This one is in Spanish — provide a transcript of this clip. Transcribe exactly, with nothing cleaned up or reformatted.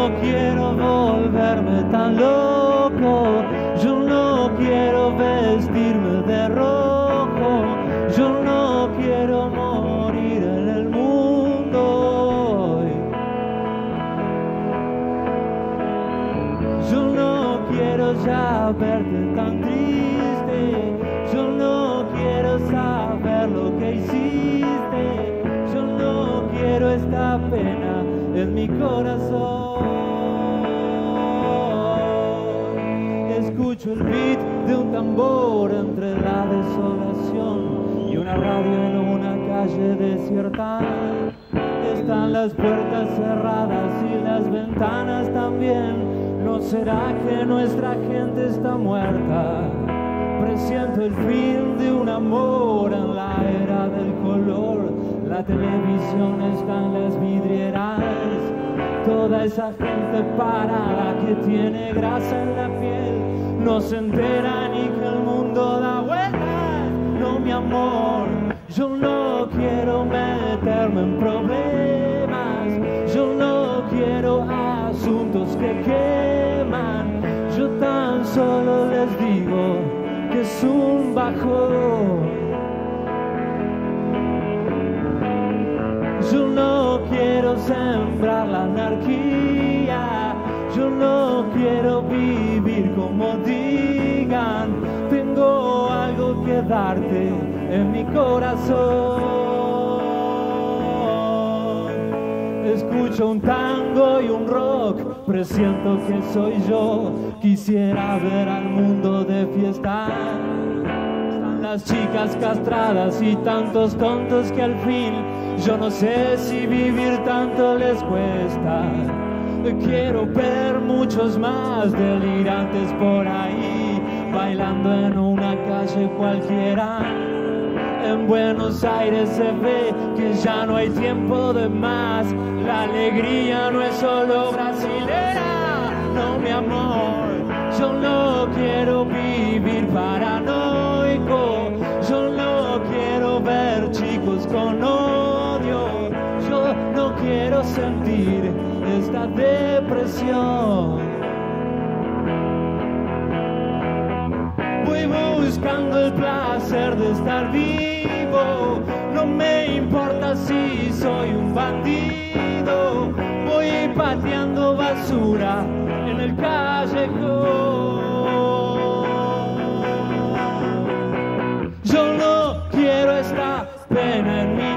no quiero volverme tan loco, yo no quiero vestirme de rojo, yo no quiero morir en el mundo hoy. Yo no quiero ya verte tan triste, yo no quiero saber lo que hiciste, yo no quiero esta pena en mi corazón. Escucho el beat de un tambor entre la desolación y una radio en una calle desierta. Están las puertas cerradas y las ventanas también. ¿No será que nuestra gente está muerta? Presiento el fin de un amor en la era del color. La televisión está en las vidrieras. Toda esa gente parada que tiene grasa en la piel no se entera ni que el mundo da vueltas. No, mi amor, yo no quiero meterme en problemas, yo no quiero asuntos que queman, yo tan solo les digo que es un bajón. Yo no quiero sembrar la anarquía, yo no quiero vivir como digan, tengo algo que darte en mi corazón. Escucho un tango y un rock, presiento que soy yo, quisiera ver al mundo de fiesta. Están las chicas castradas y tantos tontos que al fin yo no sé si vivir tanto les cuesta. Quiero ver muchos más delirantes por ahí, bailando en una calle cualquiera. En Buenos Aires se ve que ya no hay tiempo de más. La alegría no es solo brasilera. No, mi amor, yo no quiero vivir paranoico. Yo no quiero ver chicos con odio. Yo no quiero sentir esta depresión. Voy buscando el placer de estar vivo, no me importa si soy un bandido. Voy pateando basura en el callejón. Yo no quiero esta pena en mi